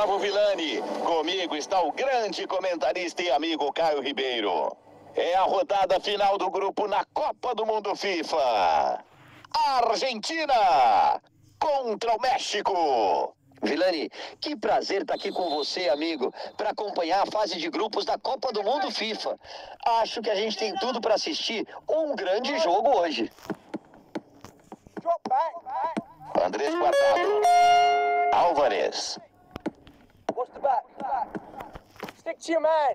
Gustavo Villani. Comigo está o grande comentarista e amigo Caio Ribeiro. É a rodada final do grupo na Copa do Mundo FIFA. Argentina contra o México. Villani, que prazer estar aqui com você, amigo, para acompanhar a fase de grupos da Copa do Mundo FIFA. Acho que a gente tem tudo para assistir um grande jogo hoje. Andrés Guardado. Álvares. Stick to your man.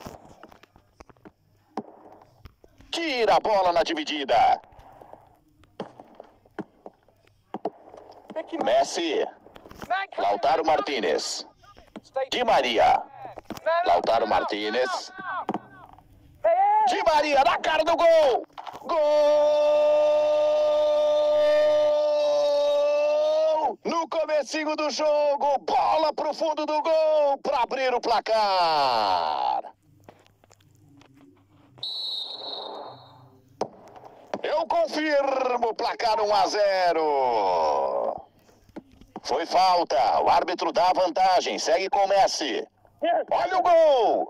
Tira a bola na dividida. Messi. Lautaro Martínez. Di Maria. Lautaro Martínez. Di Maria na cara do gol. Gol! No comecinho do jogo, bola pro fundo do gol para abrir o placar. Eu confirmo, placar 1-0. Foi falta, o árbitro dá a vantagem, segue com o Messi. Olha o gol!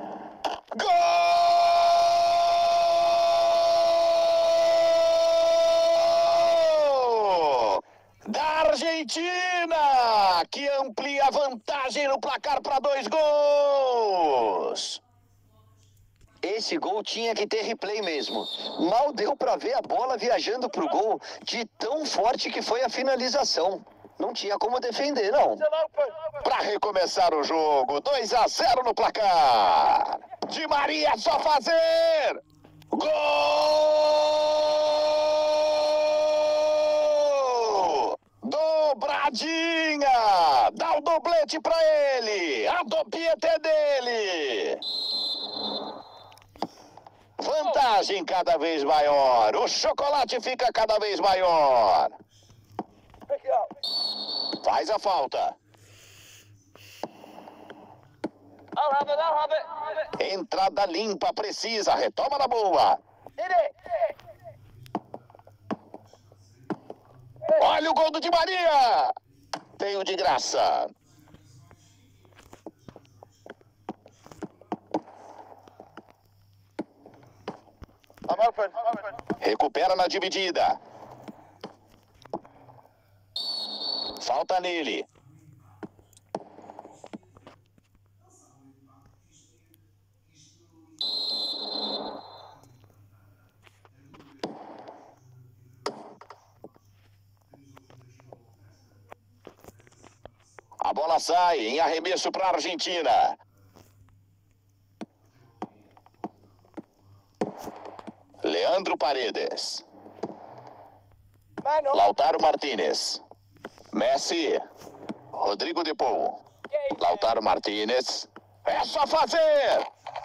Gol! Da Argentina, que amplia a vantagem no placar para 2 gols. Esse gol tinha que ter replay mesmo. Mal deu para ver a bola viajando pro gol, de tão forte que foi a finalização. Não tinha como defender, não. Para recomeçar o jogo, 2-0 no placar. Di Maria, só fazer. Gol! Dobradinha! Dá o doblete para ele. A dopieta é dele. Vantagem cada vez maior. O chocolate fica cada vez maior. Faz a falta. I'll have it. Entrada limpa, precisa. Retoma na boa. Olha o gol do Di Maria. Tem o de graça. I'm open. Recupera na dividida. Falta nele. A bola sai em arremesso para a Argentina. Leandro Paredes. Lautaro Martínez. Messi. Rodrigo de Paul. Lautaro Martínez. É só fazer!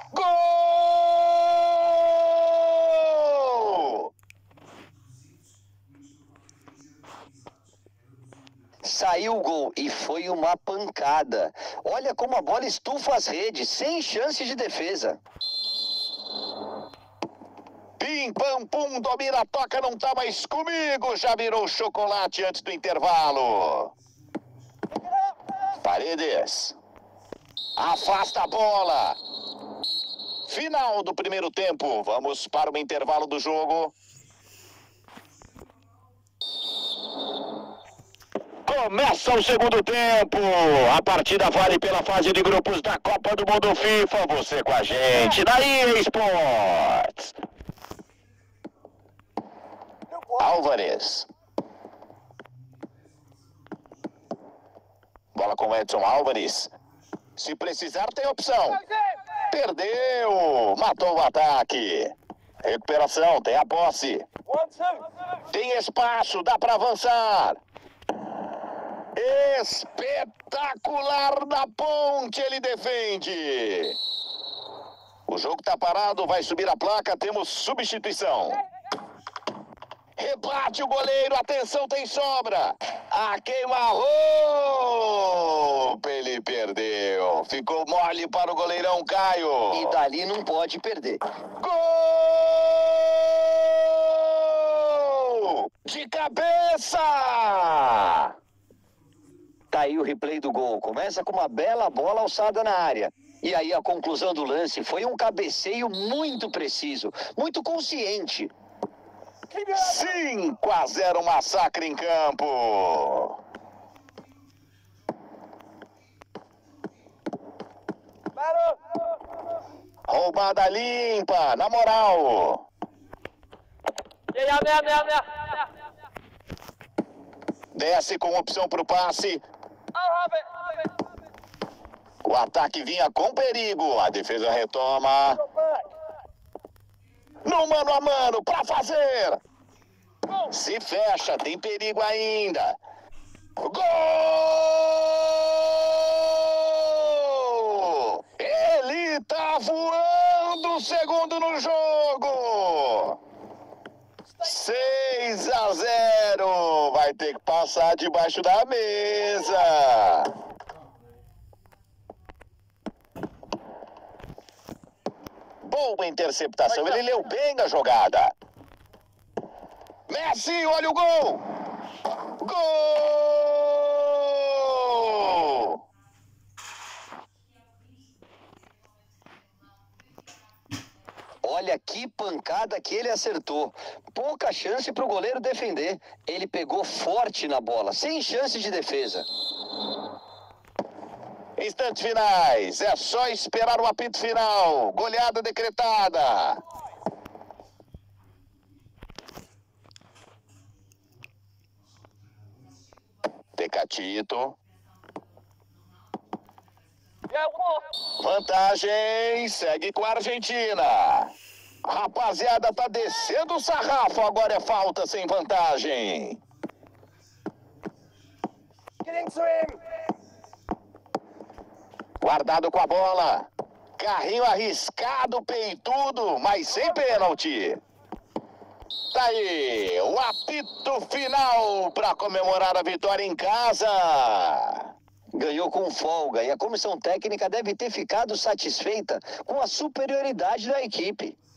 Gol! Saiu o gol e foi uma pancada. Olha como a bola estufa as redes, sem chance de defesa. Pim, pam, pum, domina, toca, não tá mais comigo. Já virou chocolate antes do intervalo. Paredes. Afasta a bola. Final do primeiro tempo. Vamos para o intervalo do jogo. Começa o segundo tempo. A partida vale pela fase de grupos da Copa do Mundo FIFA. Você com a gente na EA Sports. Álvares. Bola com Edson Álvares. Se precisar, tem opção. Perdeu. Matou o ataque. Recuperação, tem a posse. Tem espaço, dá para avançar. Espetacular na ponte, ele defende. O jogo tá parado, vai subir a placa, temos substituição. Rebate o goleiro, atenção, tem sobra. A queima-roupa, ele perdeu. Ficou mole para o goleirão Caio. E dali não pode perder. Gol! De cabeça! Tá Tá aí o replay do gol. Começa com uma bela bola alçada na área. E aí a conclusão do lance foi um cabeceio muito preciso, muito consciente. 5-0 massacre em campo. Roubada limpa, na moral. Desce com opção para o passe. O ataque vinha com perigo. A defesa retoma. No mano a mano, para fazer. Se fecha, tem perigo ainda. Gol! Ele tá voando, segundo no jogo. 6-0. Vai ter que passar debaixo da mesa. Boa interceptação, ele leu bem a jogada. Messi, olha o gol! Gol! Olha que pancada que ele acertou. Pouca chance para o goleiro defender. Ele pegou forte na bola, sem chance de defesa. Instantes finais, é só esperar o apito final. Goleada decretada. Tecatito. Vantagem, segue com a Argentina. A rapaziada tá descendo o sarrafo, agora é falta sem vantagem. Guardado com a bola. Carrinho arriscado, peitudo, mas sem pênalti. Tá aí, o apito final para comemorar a vitória em casa. Ganhou com folga e a comissão técnica deve ter ficado satisfeita com a superioridade da equipe.